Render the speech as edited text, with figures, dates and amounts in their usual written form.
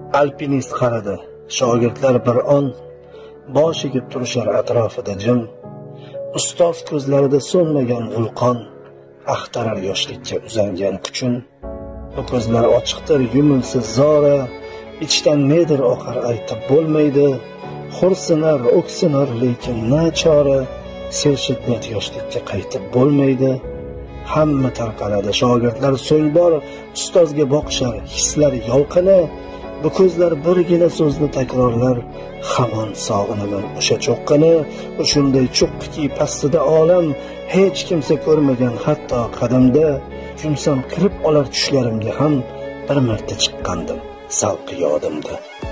Alpinist qaradi. Shogirdlar bir on bosh egib turishar atrofida jim. Ustoz ko'zlarida so'nmagan vulqon axtarar yoshlikka uzangan kuchun. Bu ko'zlar ochiqdir, yumilsa zora, ichdan nedir oqar aytib bo'lmaydi. Xo'rsinar, o'ksinar, lekin na chora, sel shiddat yoshlikka qaytib bo'lmaydi. Hamma tarqaladi, shogirdlar so'ng bor ustozga boqishar, hislar yolqini. Bu ko'zlar birgina so'zni takrorlar, hamon sog'inaman o'sha cho'qqini. Shunday cho'qqiki pastida olam hech kimsa ko'rmagan, hatto qadamda kimsan kirib olar tushlarimga ham bir marta chiqqandim salqi yodimda.